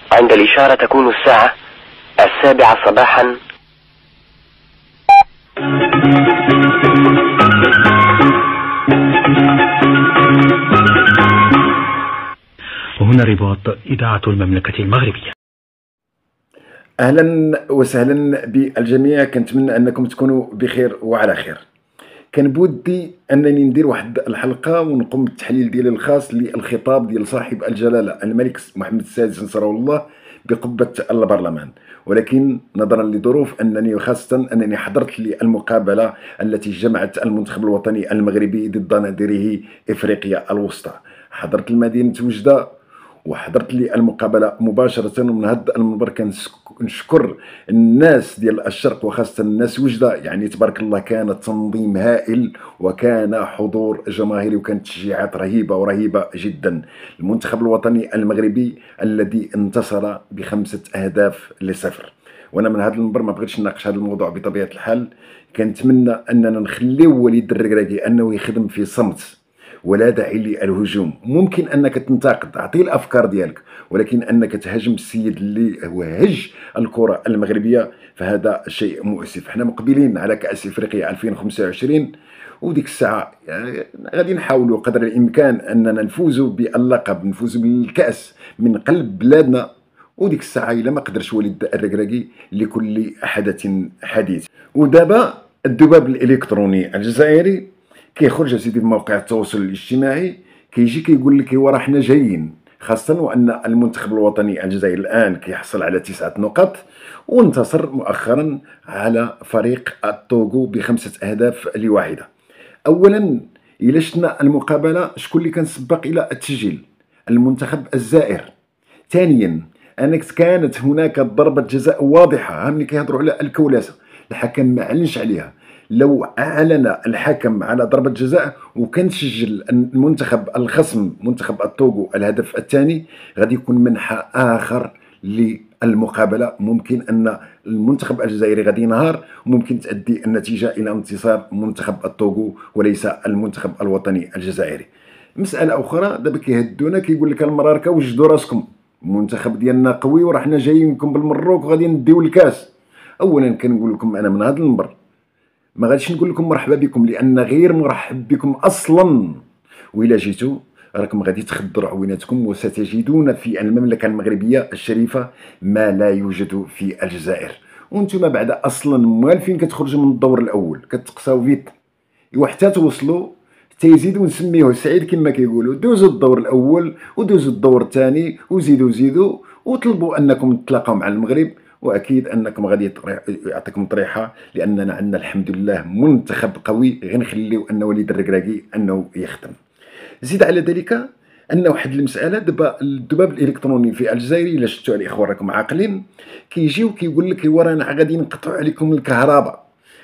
عند الإشارة تكون الساعة 7 صباحا. وهنا رباط إذاعة المملكة المغربية. أهلا وسهلا بالجميع، كنتمنى أنكم تكونوا بخير وعلى خير. كان بودي أنني ندير واحد الحلقة ونقوم بالتحليل ديالي الخاص للخطاب ديال صاحب الجلالة الملك محمد السادس نصره الله بقبة البرلمان، ولكن نظرا لظروف أنني خاصة أنني حضرت للمقابلة التي جمعت المنتخب الوطني المغربي ضد نظيره إفريقيا الوسطى. حضرت لمدينة وجدة وحضرت لي المقابله مباشره، ومن هذا المنبر كنشكر الناس ديال الشرق وخاصه الناس وجده، يعني تبارك الله كان التنظيم هائل وكان حضور جماهيري وكانت تشجيعات رهيبه جدا. المنتخب الوطني المغربي الذي انتصر ب5-0. وانا من هذا المنبر ما بغيتش نناقش هذا الموضوع بطبيعه الحال. كنتمنى اننا نخليو وليد الركراكي انه يخدم في صمت ولا داعي للهجوم. ممكن انك تنتقد، اعطي الافكار ديالك، ولكن انك تهاجم السيد اللي هو هج الكره المغربيه فهذا شيء مؤسف. حنا مقبلين على كاس افريقيا 2025 وديك الساعه غادي نحاولوا قدر الامكان اننا نفوزوا باللقب، نفوزوا بالكاس من قلب بلادنا. وديك الساعه الا ما قدرش وليد الركراكي لكل حدث حديث. ودابا الذباب الالكتروني الجزائري كيخرج سيدي في مواقع التواصل الاجتماعي كيجي كيقول لك ايوا راه حنا جايين، خاصه وان المنتخب الوطني الجزائري الان كيحصل على 9 نقاط وانتصر مؤخرا على فريق الطوغو ب5-1. اولا الى شفنا المقابله شكون اللي كان سبق الى التسجيل؟ المنتخب الجزائر. ثانيا كانت هناك ضربه جزاء واضحه، ملي كيهضروا على الكولاسه الحكم ما علنش عليها. لو اعلن الحكم على ضربه جزاء وكان سجل المنتخب الخصم منتخب الطوغو الهدف الثاني غادي يكون منحى اخر للمقابله. ممكن ان المنتخب الجزائري غادي ينهار وممكن تؤدي النتيجه الى انتصار منتخب الطوغو وليس المنتخب الوطني الجزائري. مساله اخرى دابا كيهدونا كيقول لك المراركه وجدوا راسكم، المنتخب ديالنا قوي وراه حنا جايينكم بالمروك وغادي نديو الكاس. اولا كنقول لكم انا من هذا المنبر ما غاديش نقول لكم مرحبا بكم لان غير مرحب بكم اصلا، وإلا جيتوا راكم غادي تخضروا عويناتكم وستجدون في المملكه المغربيه الشريفه ما لا يوجد في الجزائر. وانتم بعد اصلا موالفين كتخرجوا من الدور الاول كتقصاو فيت وحتى توصلوا تيزيدوا نسميوه سعيد كما كيقولوا. دوزوا الدور الاول ودوزوا الدور الثاني وزيدوا وطلبوا انكم تتلاقاو مع المغرب، واكيد انكم غادي يعطيكم طريحه لاننا عندنا الحمد لله منتخب قوي. غير نخليو ان وليد الركراكي انه يخدم. زيد على ذلك ان واحد المساله دابا الذباب الالكتروني في الجزائر الا شفتوا الاخوان راكم عاقلين كيجيو كيقول لك ورانا غادي نقطعوا عليكم الكهرباء،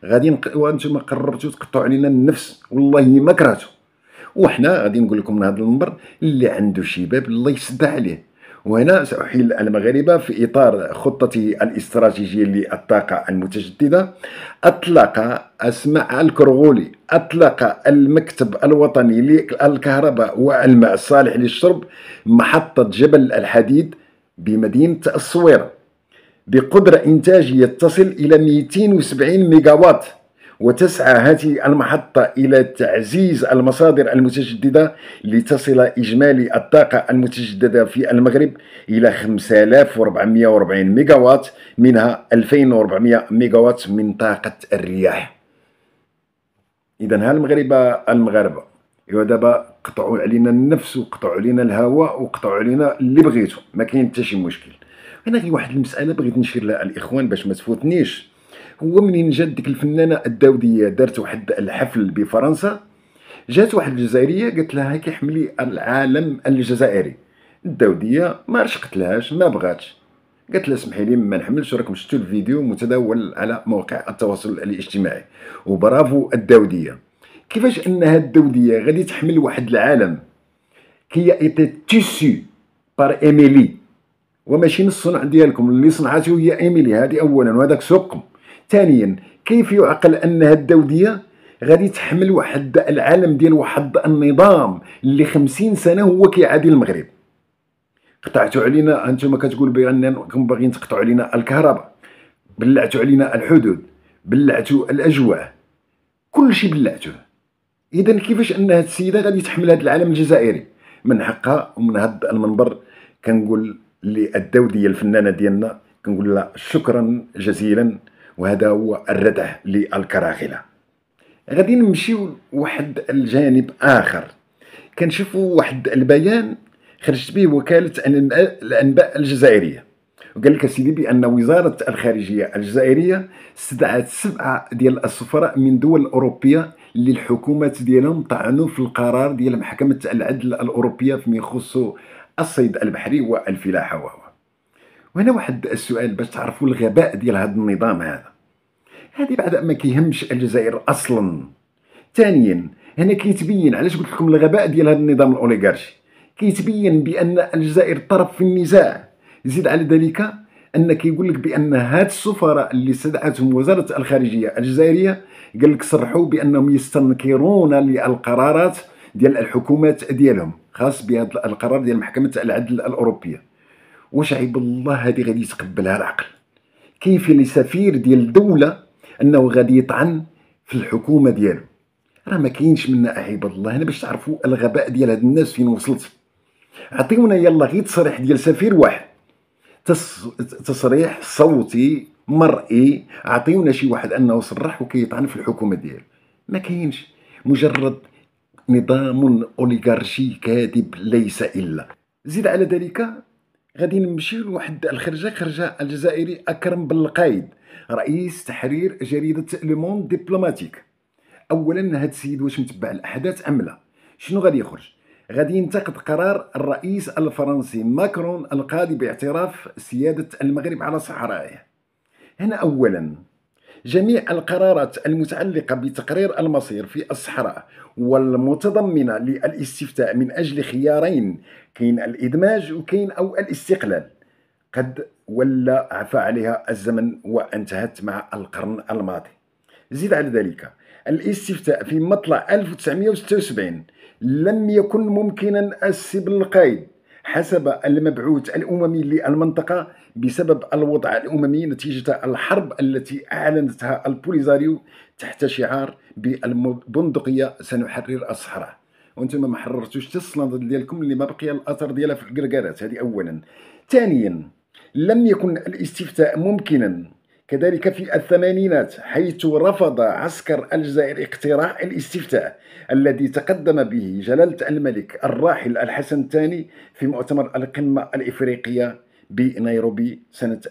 وانتم قررتوا تقطعوا علينا النفس، والله ما كرهتوا. وحنا غادي نقول لكم من هذا المنبر اللي عنده شباب الله يسد عليه. وهنا سأحيل المغاربة في إطار خطته الاستراتيجية للطاقة المتجددة. أطلق أسماء الكرغولي أطلق المكتب الوطني للكهرباء والماء الصالح للشرب محطة جبل الحديد بمدينة الصويرة بقدرة إنتاجية تصل إلى 270 ميجاوات، وتسعى هذه المحطة إلى تعزيز المصادر المتجددة لتصل إجمالي الطاقة المتجددة في المغرب إلى 5440 ميجاوات، منها 2400 ميجاوات من طاقة الرياح. إذا ها المغاربة إيوا دابا قطعوا علينا النفس وقطعوا علينا الهواء وقطعوا علينا اللي بغيتوا، ما كاين حتى شي مشكل. هنا غير واحد المسألة بغيت نشير لها الإخوان باش ما تفوتنيش. هو منين جات ديك الفنانه الداوديه دارت واحد الحفل بفرنسا، جات واحد الجزائريه قالت لها هاكي حملي العالم الجزائري. الداوديه ما رشقتلهاش ما بغاتش، قالت لها اسمحي لي ما نحملش، راكم شفتوا الفيديو متداول على مواقع التواصل الاجتماعي. وبرافو الداوديه. كيفاش انها الداوديه غادي تحمل واحد العالم كي ايتي تيسو بار ايميلي وماشي من الصنع ديالكم، اللي صنعته هي ايميلي هذه اولا وهذاك سوقكم. ثانيا كيف يعقل انها الداوديه غادي تحمل واحد العالم ديال واحد النظام اللي 50 سنه هو كيعادي المغرب؟ قطعتوا علينا، انتم كتقولوا بانكم باغيين تقطعوا علينا الكهرباء، بلعتوا علينا الحدود، بلعتوا الاجواء، كل شيء بلعتوه. اذا كيفاش ان هاد السيده غادي تحمل هذا العالم الجزائري؟ من حقها. ومن هذا المنبر كنقول للدو ديال الفنانه ديالنا، كنقول لها شكرا جزيلا، وهذا هو الردع للكراغله. غادي نمشيو لواحد الجانب اخر. كنشوفوا واحد البيان خرجت به وكاله الانباء الجزائريه، وقال لك سيدي بان وزاره الخارجيه الجزائريه استدعت 7 ديال السفراء من دول اوروبيه اللي الحكومات ديالهم طعنوا في القرار ديال محكمه العدل الاوروبيه فيما يخص الصيد البحري والفلاحه. وهنا واحد السؤال باش تعرفوا الغباء ديال هذا النظام هذه بعد ما كيهمش الجزائر اصلا. ثانيا هنا كيتبين، علاش قلت لكم الغباء ديال هذا النظام الاوليغارشي، كيتبين بان الجزائر طرف في النزاع. زيد على ذلك ان كيقول لك بان هاد السفراء اللي استدعتهم وزاره الخارجيه الجزائريه قال لك صرحوا بانهم يستنكرون للقرارات ديال الحكومات ديالهم خاص بهذا القرار ديال محكمه العدل الاوروبيه. واش عيب الله هذه غادي يتقبلها العقل؟ كيف لسفير ديال الدوله انه غادي يطعن في الحكومه ديالو؟ راه ما كاينش منا عيب الله. هنا باش تعرفوا الغباء ديال هاد الناس فين وصلت. عطيونا يلا غير تصريح ديال سفير واحد، تصريح صوتي مرئي، عطيونا شي واحد انه صرح وكيطعن في الحكومه ديالو. ما كاينش، مجرد نظام اوليغارشي كاذب ليس الا. زيد على ذلك غادي نمشيو لواحد الخرجه، خرجه الجزائري اكرم بالقايد رئيس تحرير جريده لو موند ديبلوماتيك. اولا هاد السيد واش متبع الاحداث ام لا؟ شنو غادي يخرج؟ غادي ينتقد قرار الرئيس الفرنسي ماكرون القاضي باعتراف سياده المغرب على صحرائه. هنا اولا جميع القرارات المتعلقه بتقرير المصير في الصحراء والمتضمنه للاستفتاء من اجل خيارين، كاين الادماج وكاين او الاستقلال، قد ولا عفى عليها الزمن وانتهت مع القرن الماضي. زيد على ذلك الاستفتاء في مطلع 1976 لم يكن ممكنا السب القيد حسب المبعوث الأممي للمنطقة بسبب الوضع الأممي نتيجة الحرب التي أعلنتها البوليزاريو تحت شعار بالبندقية سنحرر الصحراء. وانتم ما حررتوش حتى الصنادل ديالكم اللي ما بقي الاثر ديالها في القرقارات. هذه اولا. ثانيا لم يكن الاستفتاء ممكنا كذلك في الثمانينات، حيث رفض عسكر الجزائر اقتراح الاستفتاء الذي تقدم به جلالة الملك الراحل الحسن الثاني في مؤتمر القمة الإفريقية بنيروبي سنة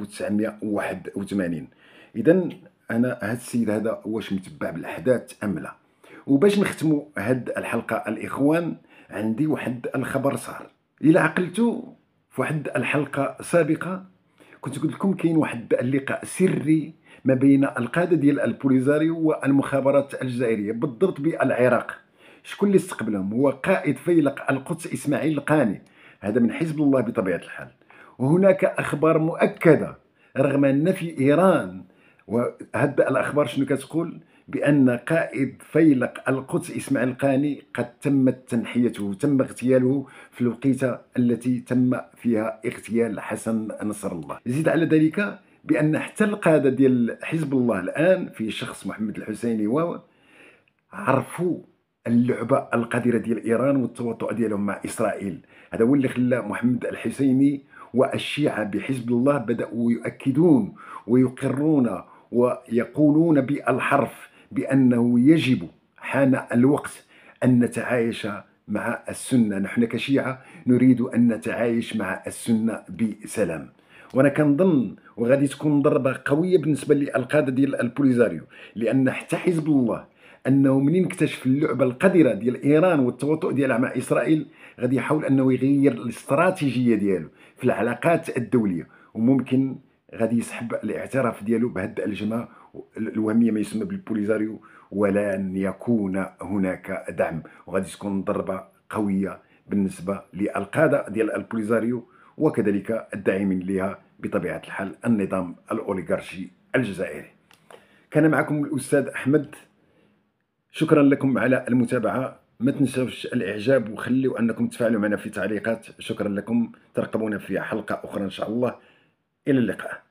1981. إذن أنا هاد السيد هذا واش متبع بالأحداث أم لا؟ وباش نختموا هاد الحلقة الإخوان، عندي واحد الخبر صار. إلا عقلتوا في واحد الحلقة سابقة كنت قلت لكم كاين واحد اللقاء سري ما بين القاده ديال البوليزاريو والمخابرات الجزائريه بالضبط بالعراق. شكون اللي استقبلهم؟ هو قائد فيلق القدس اسماعيل القاني، هذا من حزب الله بطبيعه الحال. وهناك اخبار مؤكده رغم نفي ايران، وهذه الاخبار شنو كتقول؟ بان قائد فيلق القدس اسماعيل القاني قد تمت تنحيته، تم اغتياله في الوقيته التي تم فيها اغتيال حسن نصر الله. زيد على ذلك بان حتى القاده ديال حزب الله الان في شخص محمد الحسيني عرفوا اللعبه القذره ديال ايران والتواطؤ ديالهم مع اسرائيل. هذا هو اللي خلى محمد الحسيني والشيعه بحزب الله بداوا يؤكدون ويقرون ويقولون بالحرف بأنه يجب، حان الوقت أن نتعايش مع السنة. نحن كشيعة نريد أن نتعايش مع السنة بسلام. وانا كنظن وغادي تكون ضربة قوية بالنسبة للقادة ديال البوليزاريو، لأن حتى حزب الله أنه منين اكتشف اللعبة القذرة ديال إيران والتواطؤ ديالها مع إسرائيل غادي يحاول أنه يغير الاستراتيجية ديالو في العلاقات الدولية، وممكن غادي يسحب الاعتراف ديالو بهذه الجماعه الوهميه ما يسمى بالبوليزاريو، ولن يكون هناك دعم. وغادي تكون ضربه قويه بالنسبه للقاده ديال البوليزاريو وكذلك الداعمين لها بطبيعه الحال النظام الاوليغارشي الجزائري. كان معكم الاستاذ احمد، شكرا لكم على المتابعه. ما تنسوش الاعجاب، وخليوا انكم تفاعلوا معنا في تعليقات. شكرا لكم، ترقبونا في حلقة اخرى ان شاء الله. الى اللقاء.